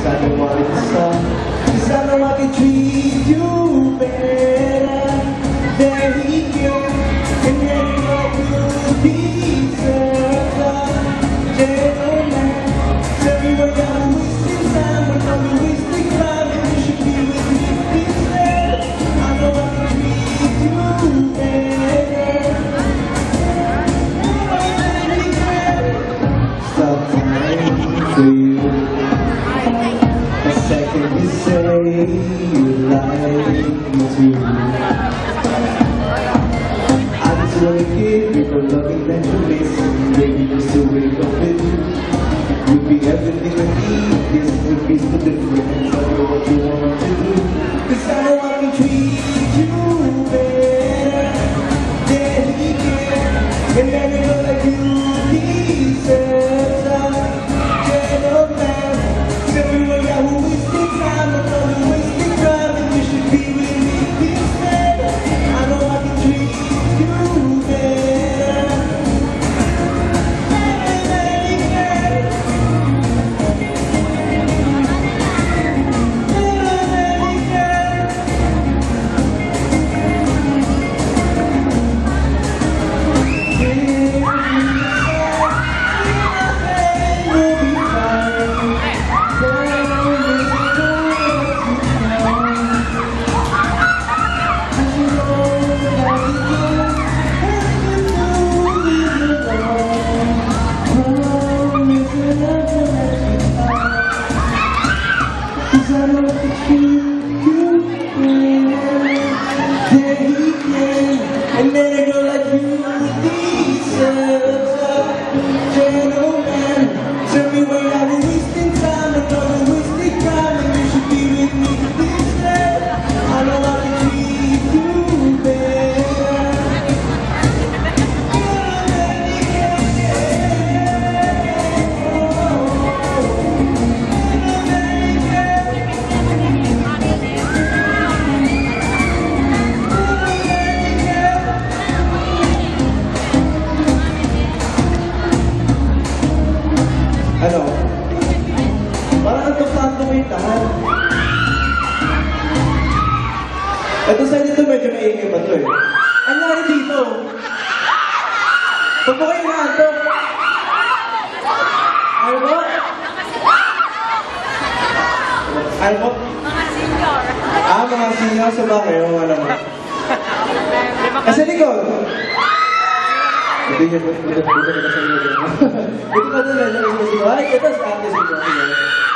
'Cause I know what it's on. 'Cause I know I can treat you better than he can. And then what you deserve love, gentleman. Tell me why I'm wasting time when I'm wasting time, and you should be with me instead. I know I can treat you better. Stop trying for you. The second you say you like me too, I just wanna give you the loving that you're missing. Baby, just to wake up with you. You'll be everything I need. This is a piece of difference. I know what you want to do. 'Cause I know I can treat you better than he can. And then you know like you deserve love, gentleman. Tell me why I'm wasting time, I know you're wasting time, and you should be with me instead. I know I can treat you better. And then I go like you deserve love, gentleman. Tell me why I'm wasting time, I know I'm wasting time, and you should be with me instead. I know I can treat you better. Ano? Parang nagpa-planto mo yung lahat. Ito sa dito medyo maingay pa ito eh. Ang lari dito. Pag po kayo naanto. Ano po? Ano po? Mga senior. Mga senior sa ba kayo? Alam mo. Kasi likod. Hindi niya po. Buto ka sa iyo. Buto ka doon. Ay, ito sa atin.